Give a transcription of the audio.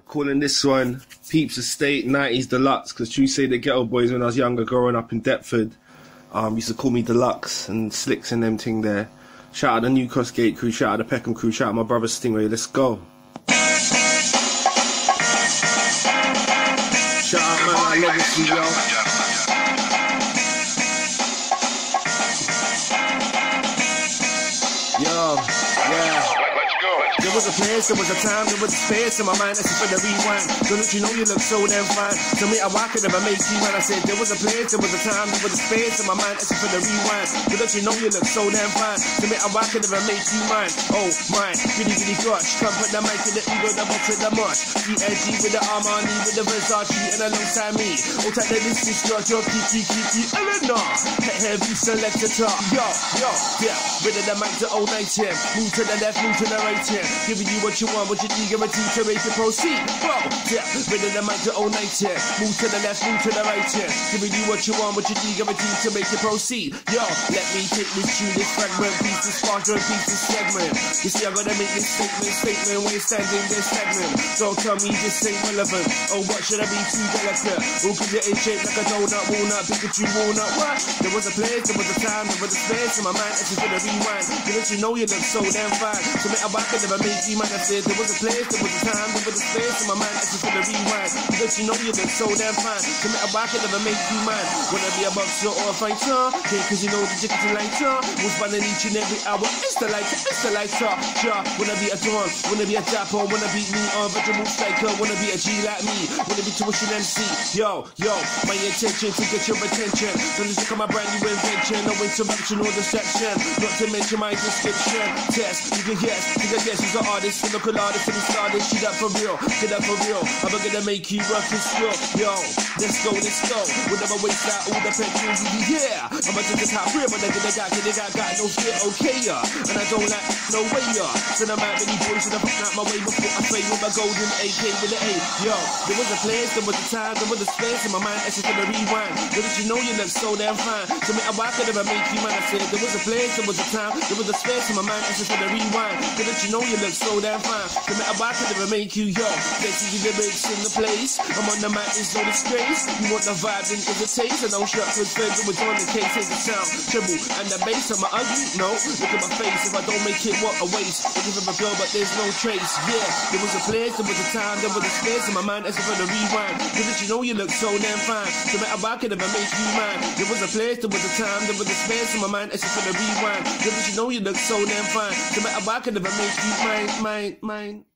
Calling this one Peeps Estate 90s Deluxe, because true say the ghetto boys when I was younger growing up in Deptford used to call me Deluxe and Slicks and them ting there. Shout out the New Cross Gate crew, shout out the Peckham crew, shout out my brother Stingray, let's go. Shout out man, I Legacy, yo. There was a place, there was a time, there was a space in my mind, that's for the rewind. Don't you know you look so damn fine? To me, I walk it if I make you when I said there was a place, there was a time, there was a space in my mind, that's for the rewind. Don't you know you look so damn fine? To me, I walk it if I make you mine. Oh, mine, giddy giddy gosh. Come put the mic to the ego, double to the mush. ESG with the Armani, with the Versace, and alongside me. Oh, take the distance, your kiki, Eleanor. Heavy selector talk. Yo, yeah. Rid of the mic to 019. Move to the left, move to the right hand. Giving you what you want, what you need, guaranteed to make it proceed. Bro, yeah, rid of the mic to 019. Move to the left, move to the right hand. Giving you what you want, what you need, guaranteed to make it proceed. Yo, let me take this tune, this fragment, piece, this quadrant, piece, this segment. You see, I gotta make this statement when you're standing there stagnant. Don't tell me this ain't relevant. Oh, what should I be too delicate? Who could get in shape like a donut, walnut, Pikachu, walnut? What? There was a place, there was a time, there was a space in my mind, it's just gonna rewind. Because you know you look so damn fine. To me, I back it if I make you mine. I said there was a place, there was a time, there was a space in my mind, it's just gonna rewind. Because you know you look so damn fine. To me, I back it if I make you mine. Wanna be a boxer or a fighter? Okay, cause you know the ticket to lighter. Was running each and every hour. It's the lighter. Sure, wanna be a dawn, wanna be a dapper, wanna beat me on vegetable striker, wanna be a G like me, wanna be tuition MC. Yo, my intention to get your attention. So just look at my brand new invention, no interruption or distraction. Not to mention my description. Test, you can guess, she's an artist, a local artist, and it's started. She that for real, get that for real. I'm gonna make you rough and skill. Yo, let's go. Whenever waste out all the petrol, yeah. I'm about to just hop real, but they got no fear, okay, yeah. And I don't like no way, yeah. So I'm out many boys and I fucked out my way before I fade with my golden AK with the A. Yo, there was a place, there was a time, there was a space in my mind, it's just gonna rewind. But did you know you look so damn fine? To me, I walk it if I make you mine. I said there was a place, there was a time, there was a space in my mind, it's just gonna rewind. But did you know you look so damn fine? To me, I walk it if I make you, yo. Let's see the lyrics in the place. I'm on the mic, it's no disgrace. You want the vibe, then it's a taste. And don't shut cause further was on the case, take the sound, treble, and the bass. Am I ugly? No. Look at my face, if I don't make it, what a waste. Looking for my girl, but there's no trace. Yeah, there was a place, there was a time, there was a space in my mind, it's for the rewind. Cause did you know you look so damn fine? To me, I back it if I make you mine. There was a place, there was a time, there was a space in my mind, it's for the rewind. Cause did you know you look so damn fine? To me, I back it if I make you mine.